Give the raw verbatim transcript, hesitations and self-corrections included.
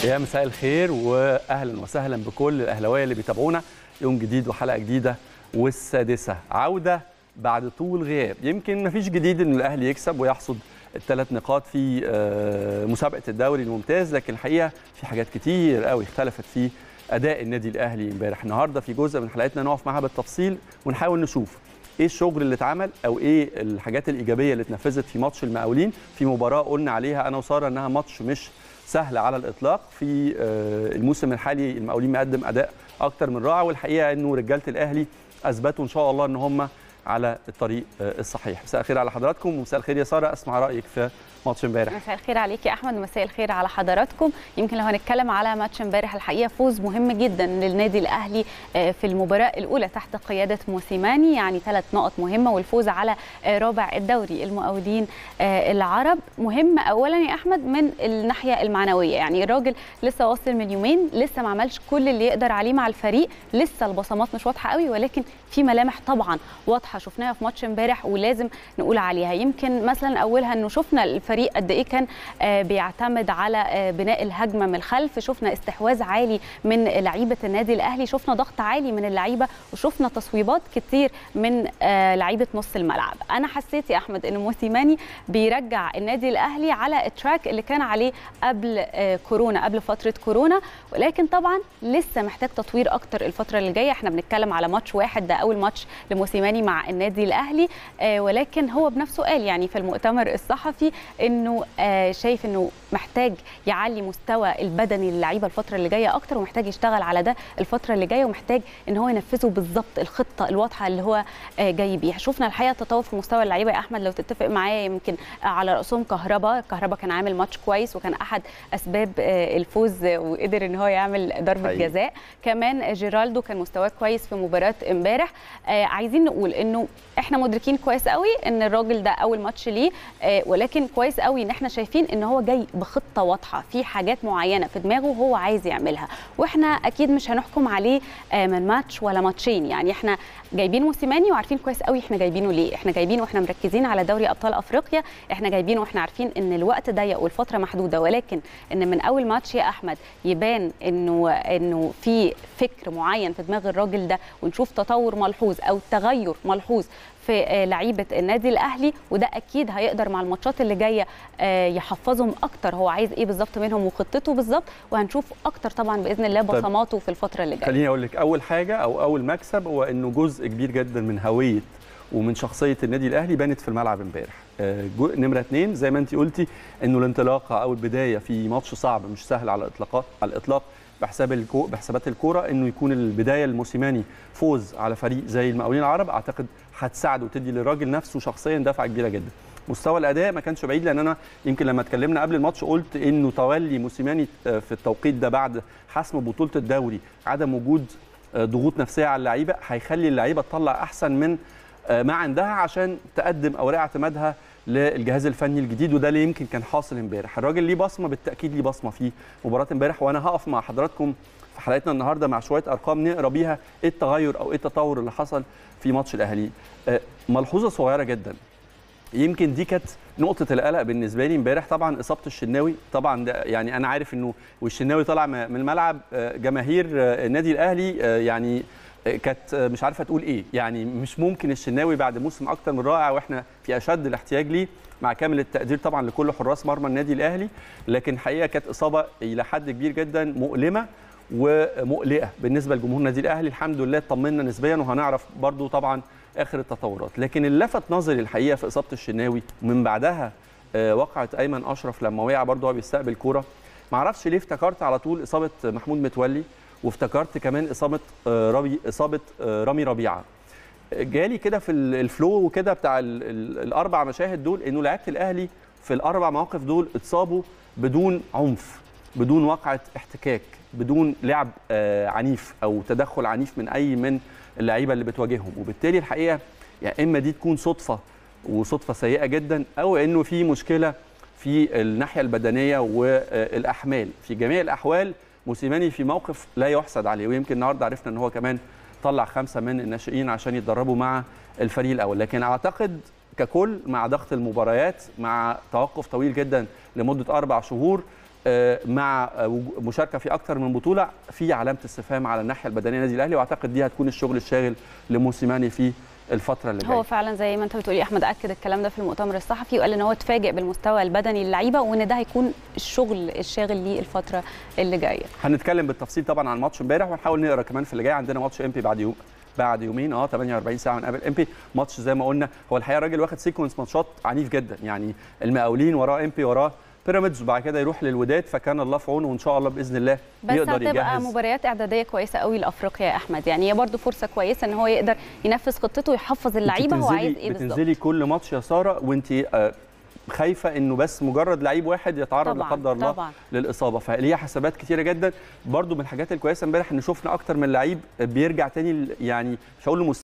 يا مساء الخير واهلا وسهلا بكل الاهلاويه اللي بيتابعونا. يوم جديد وحلقه جديده والسادسه عوده بعد طول غياب. يمكن مفيش جديد ان الاهلي يكسب ويحصد الثلاث نقاط في مسابقه الدوري الممتاز، لكن الحقيقه في حاجات كتير قوي اختلفت في اداء النادي الاهلي امبارح. النهارده في جزء من حلقتنا نقف معاها بالتفصيل ونحاول نشوف ايه الشغل اللي اتعمل او ايه الحاجات الايجابيه اللي اتنفذت في ماتش المقاولين، في مباراه قلنا عليها انا وساره انها ماتش مش سهل على الاطلاق. في الموسم الحالي المقاولين مقدم اداء اكتر من رائع، والحقيقه انه رجاله الاهلي اثبتوا ان شاء الله ان هم على الطريق الصحيح. مساء الخير على حضراتكم ومساء الخير يا ساره، اسمع رايك في ماتش امبارح. مساء الخير عليك يا احمد ومساء الخير على حضراتكم. يمكن لو هنتكلم على ماتش امبارح الحقيقه فوز مهم جدا للنادي الاهلي في المباراه الاولى تحت قياده موسيماني، يعني ثلاث نقط مهمه، والفوز على رابع الدوري المقاولين العرب مهم اولا يا احمد من الناحيه المعنويه. يعني الراجل لسه واصل من يومين، لسه ما عملش كل اللي يقدر عليه مع الفريق، لسه البصمات مش واضحه قوي، ولكن في ملامح طبعا واضحه شفناها في ماتش امبارح ولازم نقول عليها. يمكن مثلا اولها انه شفنا الفريق قد ايه كان بيعتمد على بناء الهجمه من الخلف، شفنا استحواذ عالي من لعيبه النادي الاهلي، شفنا ضغط عالي من اللعيبه، وشفنا تصويبات كتير من لعيبه نص الملعب. انا حسيت يا احمد ان موسيماني بيرجع النادي الاهلي على التراك اللي كان عليه قبل كورونا، قبل فتره كورونا، ولكن طبعا لسه محتاج تطوير اكتر الفتره اللي جايه. احنا بنتكلم على ماتش واحد، ده اول ماتش لموسيماني مع النادي الاهلي، ولكن هو بنفسه قال يعني في المؤتمر الصحفي انه شايف انه محتاج يعلي مستوى البدني للعيبه الفتره اللي جايه اكتر، ومحتاج يشتغل على ده الفتره اللي جايه، ومحتاج ان هو ينفذه بالظبط الخطه الواضحه اللي هو جاي بيها. شفنا الحقيقه تطور في مستوى اللعيبه يا احمد، لو تتفق معايا يمكن على راسهم كهربا. كهربا كان عامل ماتش كويس وكان احد اسباب الفوز وقدر ان هو يعمل ضربه حقيقي. جزاء. كمان جيرالدو كان مستواه كويس في مباراه امبارح. آه عايزين نقول انه احنا مدركين كويس قوي ان الراجل ده اول ماتش ليه، آه ولكن كويس قوي ان احنا شايفين ان هو جاي بخطه واضحه، في حاجات معينه في دماغه هو عايز يعملها، واحنا اكيد مش هنحكم عليه آه من ماتش ولا ماتشين. يعني احنا جايبين موسيماني وعارفين كويس قوي احنا جايبينه ليه. احنا جايبينه واحنا مركزين على دوري ابطال افريقيا، احنا جايبينه واحنا عارفين ان الوقت ضيق والفتره محدوده، ولكن ان من اول ماتش يا احمد يبان انه انه في فكر معين في دماغ الراجل ده، ونشوف تطور ملحوظ او تغير ملحوظ في لعيبه النادي الاهلي، وده اكيد هيقدر مع الماتشات اللي جايه يحفظهم اكتر هو عايز ايه بالظبط منهم وخطته بالظبط، وهنشوف اكتر طبعا باذن الله بصماته في الفتره اللي جايه. خليني اقول لك اول حاجه او اول مكسب هو انه جزء كبير جدا من هويه ومن شخصيه النادي الاهلي بانت في الملعب امبارح. نمره اثنين زي ما انت قلتي انه الانطلاقه او البدايه في ماتش صعب مش سهل على الاطلاق على الاطلاق بحساب الكو بحسابات الكوره، انه يكون البدايه الموسيماني فوز على فريق زي المقاولين العرب اعتقد هتساعده وتدي للراجل نفسه شخصيا دفعه كبيره جدا. مستوى الاداء ما كانش بعيد، لان انا يمكن لما اتكلمنا قبل الماتش قلت انه تولي موسيماني في التوقيت ده بعد حسم بطوله الدوري، عدم وجود ضغوط نفسيه على اللعيبه هيخلي اللعيبه تطلع احسن من ما عندها عشان تقدم اوراق اعتمادها للجهاز الفني الجديد، وده اللي يمكن كان حاصل امبارح. الراجل ليه بصمه، بالتاكيد ليه بصمه في مباراه امبارح، وانا هقف مع حضراتكم في حلقتنا النهارده مع شويه ارقام نقرا بيها ايه التغير او ايه التطور اللي حصل في ماتش الاهلي. ملحوظه صغيره جدا يمكن دي كانت نقطه القلق بالنسبه لي امبارح، طبعا اصابه الشناوي. طبعا ده يعني انا عارف انه والشناوي طلع من الملعب، جماهير النادي الاهلي يعني كانت مش عارفه تقول ايه. يعني مش ممكن الشناوي بعد موسم اكتر من رائع واحنا في اشد الاحتياج ليه، مع كامل التقدير طبعا لكل حراس مرمى النادي الاهلي، لكن الحقيقه كانت اصابه الى حد كبير جدا مؤلمه ومقلقه بالنسبه لجمهور النادي الاهلي. الحمد لله اطمنا نسبيا وهنعرف برضو طبعا اخر التطورات، لكن اللي لفت نظري الحقيقه في اصابه الشناوي ومن بعدها وقعت ايمن اشرف لما وقع برضو هو بيستقبل كوره. ما اعرفش ليه افتكرت على طول اصابه محمود متولي، وافتكرت كمان اصابه ربي اصابه رامي ربيعه. جالي كده في الفلو وكده بتاع ال ال الاربع مشاهد دول انه لعيبه الاهلي في الاربع مواقف دول اتصابوا بدون عنف، بدون وقعه احتكاك، بدون لعب عنيف او تدخل عنيف من اي من اللعيبه اللي بتواجههم. وبالتالي الحقيقه يعني اما دي تكون صدفه وصدفه سيئه جدا، او انه في مشكله في الناحيه البدنيه والاحمال. في جميع الاحوال موسيماني في موقف لا يحسد عليه، ويمكن النهارده عرفنا ان هو كمان طلع خمسه من الناشئين عشان يتدربوا مع الفريق الاول. لكن اعتقد ككل مع ضغط المباريات، مع توقف طويل جدا لمده اربع شهور، مع مشاركه في اكثر من بطوله، في علامه استفهام على الناحيه البدنيه للنادي الاهلي، واعتقد دي هتكون الشغل الشاغل لموسيماني في الفتره اللي جايه. هو فعلا زي ما انت بتقولي احمد اكد الكلام ده في المؤتمر الصحفي، وقال ان هو اتفاجئ بالمستوى البدني للعيبه، وان ده هيكون الشغل الشاغل ليه الفتره اللي جايه. هنتكلم بالتفصيل طبعا عن ماتش امبارح، ونحاول نقرا كمان في اللي جاي. عندنا ماتش امبي بعد يوم بعد يومين اه ثمانية وأربعين ساعه من قبل امبي. ماتش زي ما قلنا، هو الحقيقه الراجل واخد سيكونس ماتشات عنيف جدا، يعني المقاولين وراه امبي وراه بيراميدز وبعد كده يروح للوداد، فكان الله في عونه، وان شاء الله باذن الله بس يقدر يجهز. بس هتبقى مباريات اعداديه كويسه قوي لافريقيا يا احمد، يعني هي برده فرصه كويسه ان هو يقدر ينفذ خطته ويحفظ اللعيبه هو عايز ايه بالظبط. بتنزلي كل ماتش يا ساره وانت خايفه انه بس مجرد لعيب واحد يتعرض لا قدر الله طبعًا. للاصابه، فليها حسابات كتيره جدا. برده من الحاجات الكويسه امبارح ان شفنا اكتر من لعيب بيرجع تاني، يعني مش هقول